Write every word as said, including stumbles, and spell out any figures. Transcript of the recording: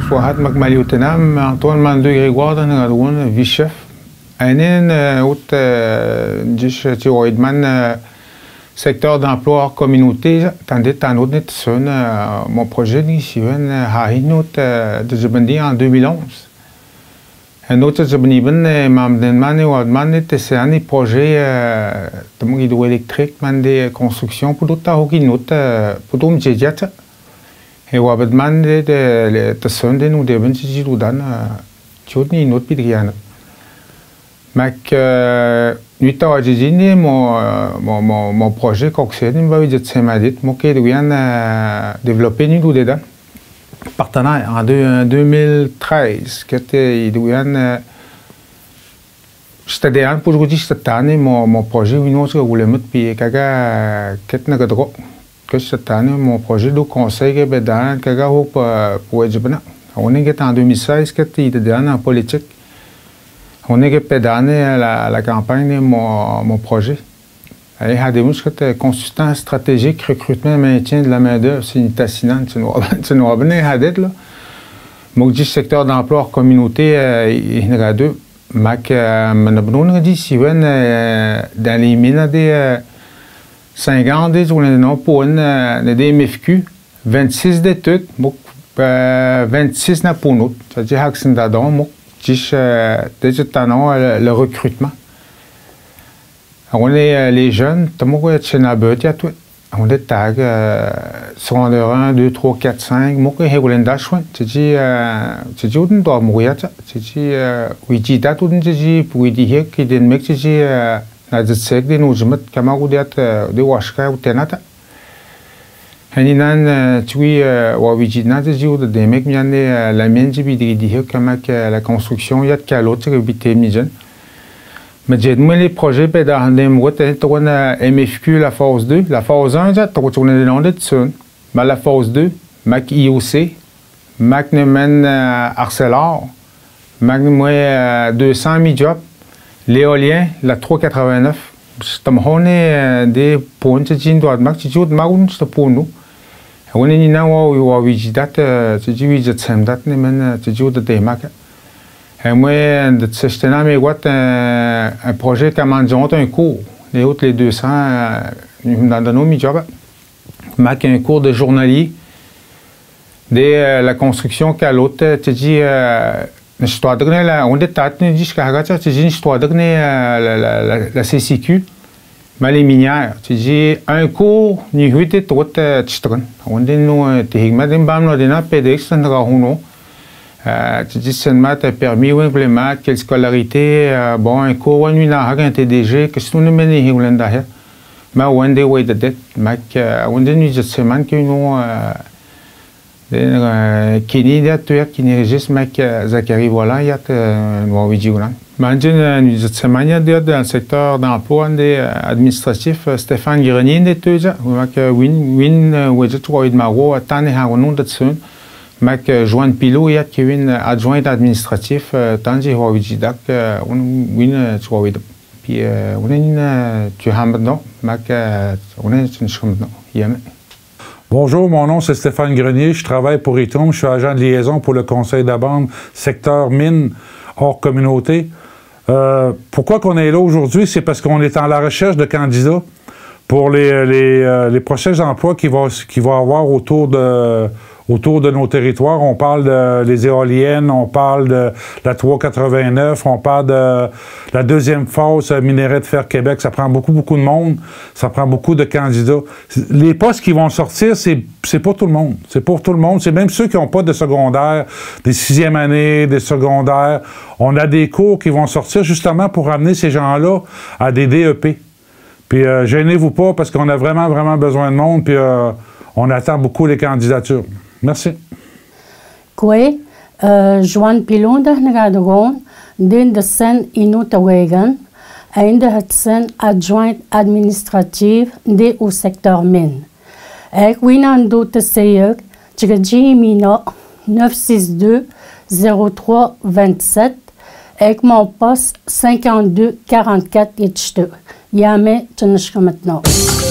واحد مك ماليوتنام أنطوان ماندو غريغوار ده نغادون فيشف أنين أوت جيش تيويد من secteur d'emploi hors communauté tandis que nous avons mon projet ici à Hinot de Jabandi en deux mille onze. Un autre Jabandi ben m'amène ou amène c'est un projet de mon hydroélectrique man des constructions pour d'autres au Hinot pour d'autres médias et ou amène de de son de nous devons se dire dans tout ni notre pidriana. Mac huit ans j'ai mon mon mon projet coxé il va dire c'est ma dite moi qui dois développer nous dedans partenaire en deux mille treize qui était il doit c'était déjà pour aujourd'hui cette année mon mon projet une autre voulait mettre puis caga qu'est-ce que droit que cette année mon projet de conseil que dans caga pour pour être bien on est en deux mille seize qui était déjà en politique. On est pédané à la, la campagne de mon, mon projet. Il y a des muscles consultants stratégiques, recrutement, maintien de la main-d'œuvre, c'est une tassinante, c'est une robine à d'être là. Moi, je dis secteur d'emploi communauté, il y en a deux. Mais on a dit si on dans les mines des cinquante, on a pour une des M F Q, vingt-six d'études, vingt-six n'a pour nous. C'est-à-dire que c'est d'adon, déjà le recrutement. On est les jeunes, on est tag secondaire un, deux, trois, quatre, cinq, moi je suis d'achouin, c'est dit c'est dit on doit mourir, c'est dit oui dit date on dit pour dire qu'il y a des mecs qui dit la dette de nous je mets camarades de washka ou tenata. هنينا توي وابيجينا تجيو ديمك مياني la mienne j'ai bidri dire comme la construction il y a de l'autre que bité mijen mais j'ai demandé les projets ben dans des mois on a M F Q la phase deux la phase un j'ai tout on est dans le dessus mais la phase deux Mac I O C Mac Nemen Arcelor Mac moi deux cents mille jobs l'éolien la trois cent quatre-vingt-neuf c'est on est des points de jean droit Mac tu joues de maroun c'est pour nous on est là où où visitat tu dis visite samedi ne men tu joues de démarque et moi de cette année mais quoi un projet qui mangeant un cours les autres les deux cents dans nos mi job Mac un cours de journalier de la construction qu'à l'autre tu dis l'histoire de la on est tâté dis que tu dis une histoire de la la C C Q mais les minières, tu dis un cours, ni huit et trois tchitran. On dit nous, tu dis madame bam là dina P D X ça ne rahuno. Tu dis c'est mat permis ou implément quelle scolarité bon un cours on lui n'a rien T D G que si nous menons hier Hollanda hier. Mais on dit ouais de dette, mais on dit nous cette semaine que nous Kenny d'ailleurs qui n'est juste mec Zachary voilà il y a nous vidéo là. Maintenant, nous sommes dans le secteur d'emploi administratif. Stéphane Grenier est deux ans. Win, Win, Wedget, Troy de Maro, Tan et Haronon de Tsun. Mac Joan Pilot et Kevin adjoint administratif. Tangi Hovijidak, Win, Troy. Puis, on est tu as maintenant. Mac, on est une chambre. Bonjour, mon nom c'est Stéphane Grenier. Je travaille pour Itom. Je suis agent de liaison pour le conseil de la bande secteur mine hors communauté. Euh, pourquoi qu'on est là aujourd'hui? C'est parce qu'on est en la recherche de candidats pour les, les, euh, les prochains emplois qu'il va, qu'il va avoir autour de, autour de nos territoires. On parle de les éoliennes, on parle de la trois cent quatre-vingt-neuf, on parle de la deuxième phase minerai de fer Québec. Ça prend beaucoup, beaucoup de monde. Ça prend beaucoup de candidats. Les postes qui vont sortir, c'est c'est pour tout le monde. C'est pour tout le monde. C'est même ceux qui n'ont pas de secondaire, des sixième années, des secondaires. On a des cours qui vont sortir justement pour amener ces gens-là à des D E P. Puis euh, gênez-vous pas parce qu'on a vraiment, vraiment besoin de monde. Puis euh, on attend beaucoup les candidatures. Merci. Kwe, Joan Pilon de Nagadogon, din de Sen Inutawegan, et de Hudson adjointe administrative de au secteur mine. Et Winan doute Seyek, Tchadji Mina neuf six deux zéro trois vingt-sept, et mon poste cinquante-deux quarante-quatre et Yame, tu ne sais pas maintenant.